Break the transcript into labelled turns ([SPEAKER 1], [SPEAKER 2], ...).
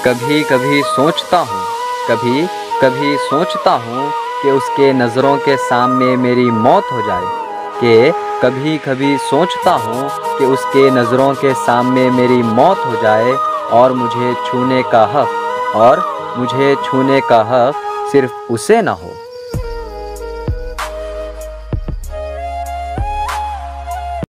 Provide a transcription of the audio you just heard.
[SPEAKER 1] कभी कभी सोचता हूँ, कभी कभी सोचता हूँ कि उसके नज़रों के सामने मेरी मौत हो जाए, कि कभी कभी सोचता हूँ कि उसके नज़रों के सामने मेरी मौत हो जाए और मुझे छूने का हक़ सिर्फ़ उसे ना हो।